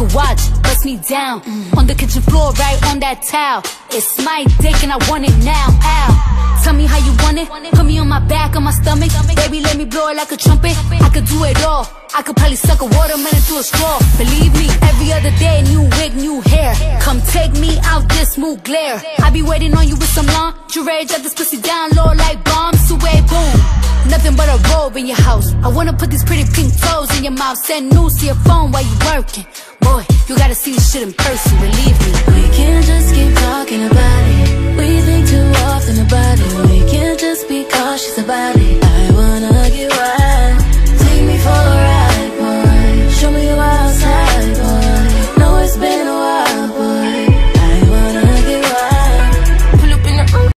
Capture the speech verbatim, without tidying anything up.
watch, bust me down mm. on the kitchen floor, right on that towel. It's my dick and I want it now. Ow. Tell me how you want it. Put me on my back, on my stomach. Baby, let me blow it like a trumpet. I could do it all. I could probably suck a watermelon through a straw. Believe me, every other day, new wig, new hair. Come take me out this mood glare. I be waiting on you with some lingerie. Drop this pussy down low like bombs. Away, boom. Nothing but a robe in your house. I wanna put these pretty pink toes in your mouth. Send news to your phone while you working. Boy, you gotta see this shit in person, believe me. We can't just keep talking about it.